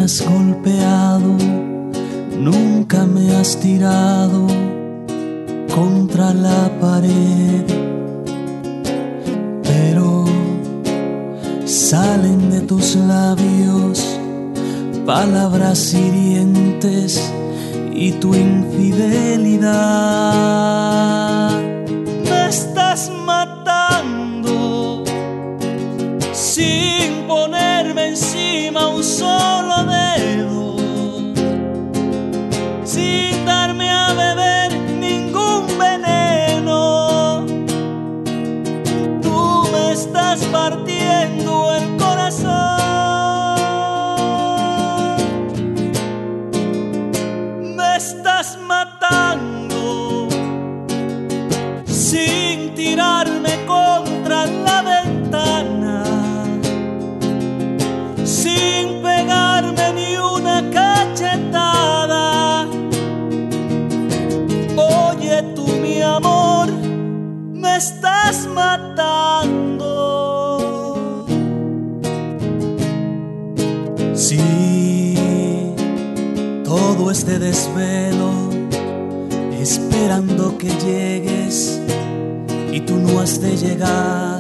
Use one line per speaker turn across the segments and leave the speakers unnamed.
has golpeado, nunca me has tirado contra la pared, pero salen de tus labios palabras hirientes y tu infidelidad. Me estás matando sin ponerme encima un solo dedo, sin darme a beber ningún veneno. Tú me estás partiendo el corazón. Me estás matando sin tirarme contra la ventana, sin pegarme ni una cachetada. Oye tú, mi amor, me estás matando. Sí, todo este desvelo esperando que llegues y tú no has de llegar.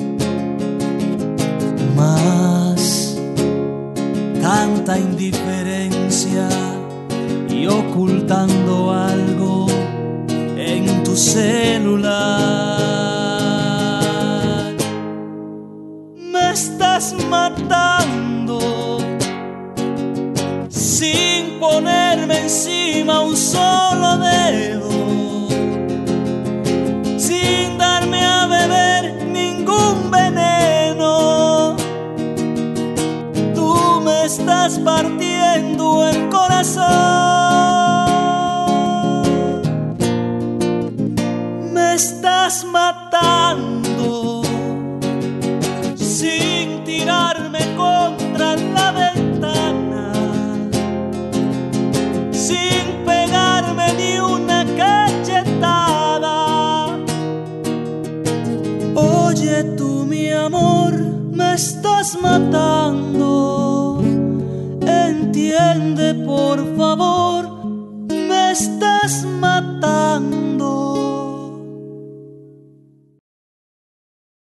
Más tanta indiferencia y ocultando algo en tu celular. Me estás matando sin ponerme encima un solo dedo, sin darme a beber ningún veneno. Tú me estás partiendo el corazón. Me estás matando sin tirarme contra la ventana, sin pegarme ni una cachetada. Oye tú, mi amor, me estás matando. Entiende, por favor, me estás matando.